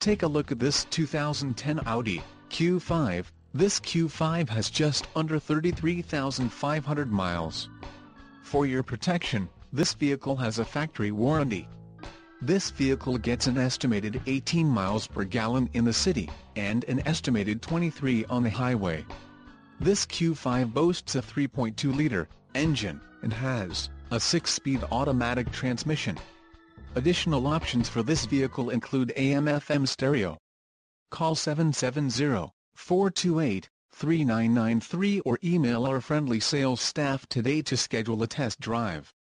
Take a look at this 2010 Audi Q5. This Q5 has just under 33,500 miles. For your protection, this vehicle has a factory warranty. This vehicle gets an estimated 18 miles per gallon in the city, and an estimated 23 on the highway. This Q5 boasts a 3.2-liter engine, and has a 6-speed automatic transmission. Additional options for this vehicle include AM/FM stereo. Call 770-428-3993 or email our friendly sales staff today to schedule a test drive.